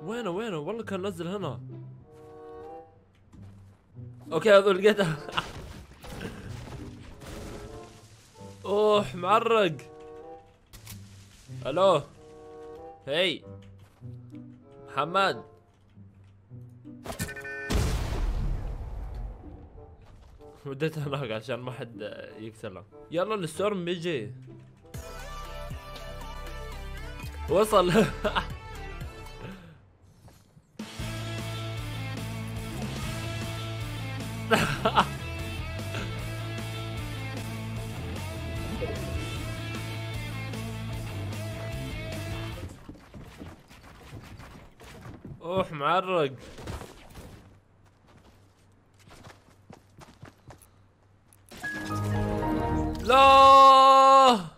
وينه والله كان نزل هنا. اوكي هذول لقيته. اوه معرق. الو هي محمد. وديت هناك عشان ما حد يقتله. يلا الستورم بيجي. وصل. اوح معرق. لا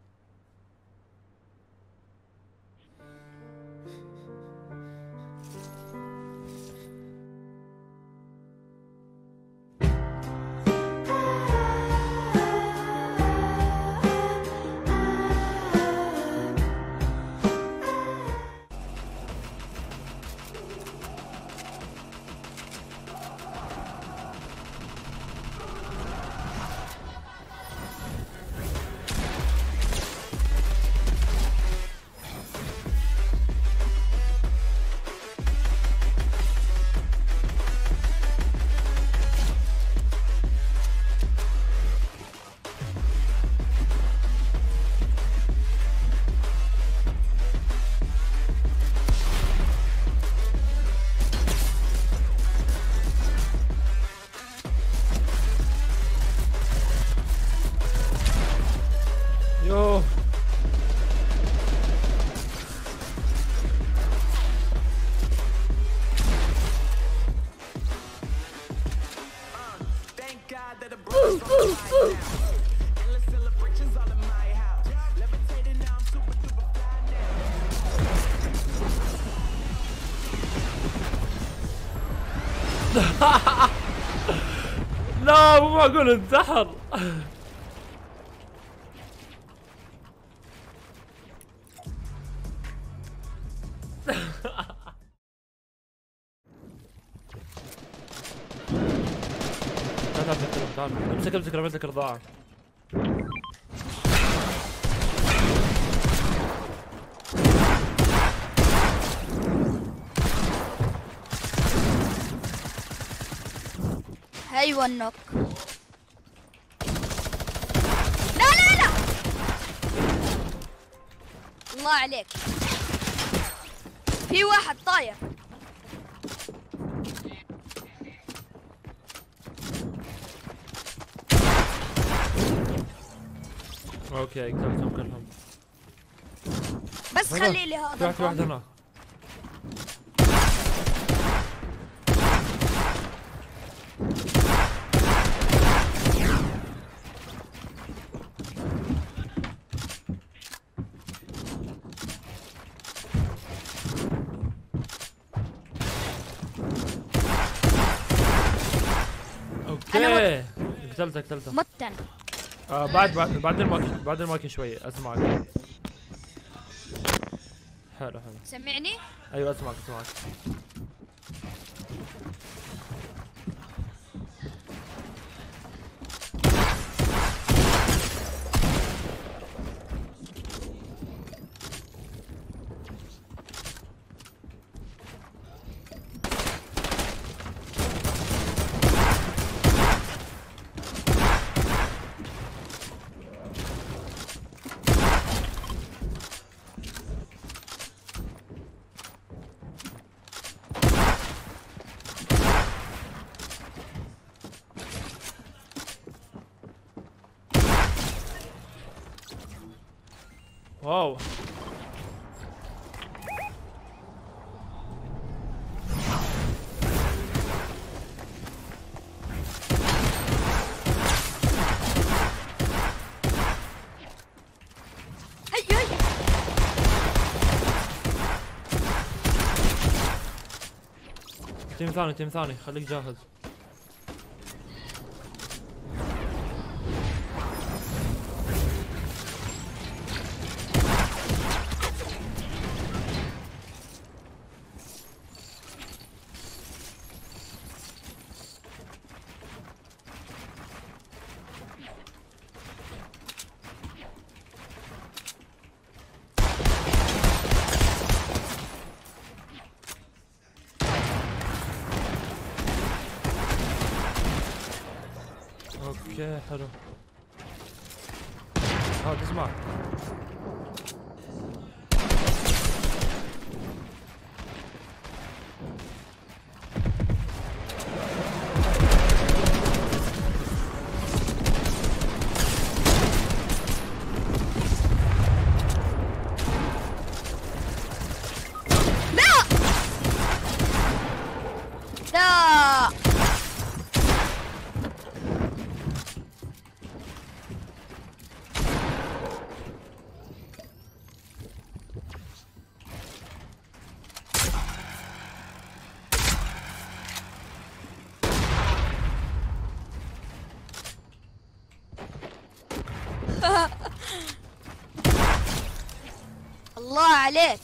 يوه. لا مو معقول انتحر. تعال امسك رميت لك رضاعة. ايوه النوك. لا الله عليك، في واحد طاير. اوكي قتلتهم كلهم. بس خلي لي هذا. في واحد هنا. اوكي قتلته. متن. بعد الماكي شوي اسمعك. حلو. سمعني. ايوه اسمعك. واو تيم ثاني خليك جاهز. اوكي حلو. هذا اسمع. لا الله عليك.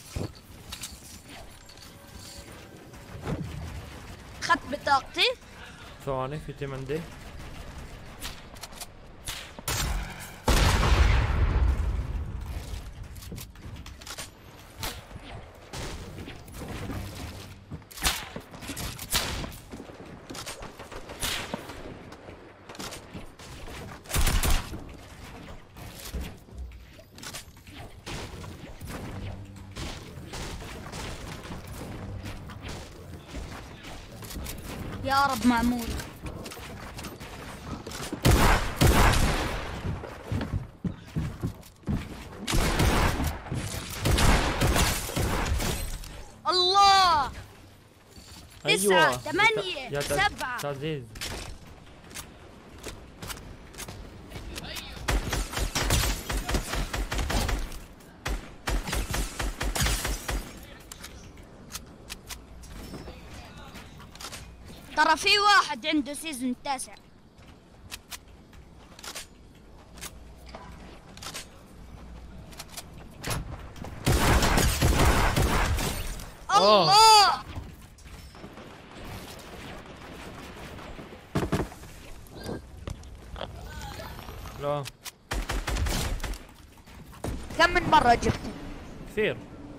اخذت بطاقتي. ثواني في تيم عندي. يا رب معمول. الله. ايوه 9 8 7. تعزيز. ترى في واحد عنده سيزون 9. الله. لا كم من مرة جبته؟ كثير.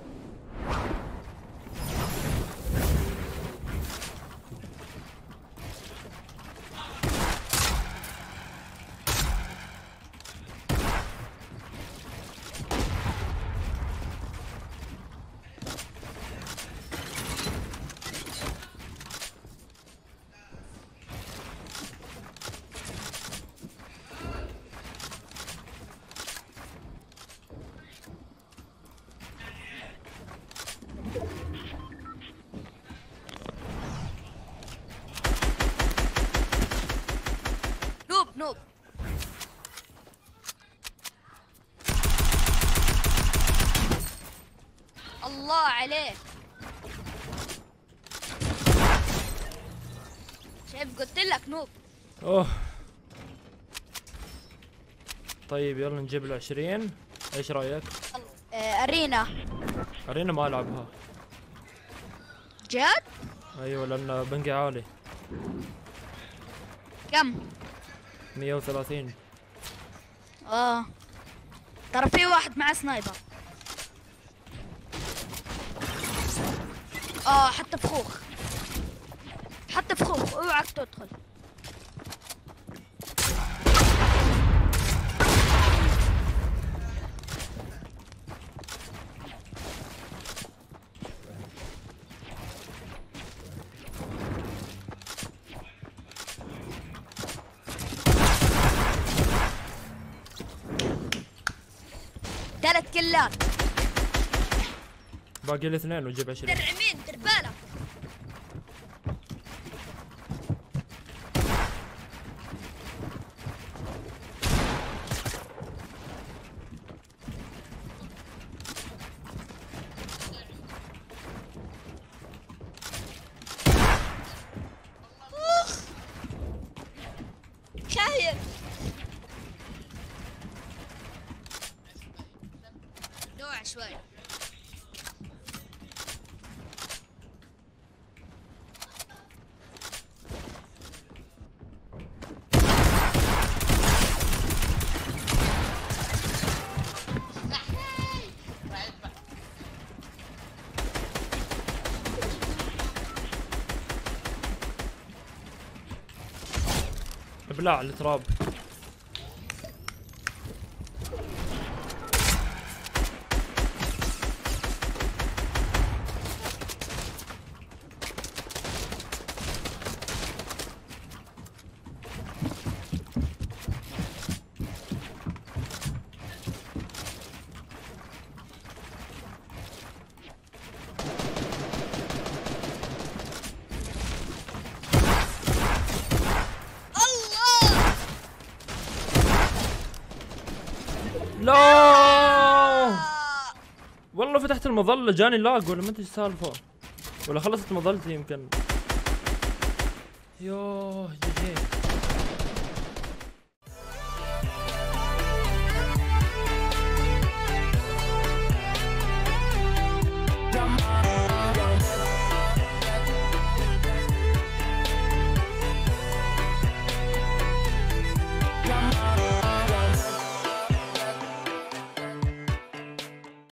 نوب. الله عليك. شايف قلت لك نوب. اوه طيب يلا نجيب ال20. ايش رايك؟ ارينا. ارينا ما العبها. جد؟ ايوه لان بنقي عالي. كم؟ 130. ترى في واحد مع سنايبر. حتى فخوخ. اوعك تدخل. ثلاث كلات. باقي لي 2 وجيب 20. درع مين؟ دير بالك. خايف. نوع شوي. ابلع التراب. لا والله فتحت المظلة جاني لاج ولا ما ادري ايش السالفة، ولا خلصت مظلتي يمكن. يوه جي جي.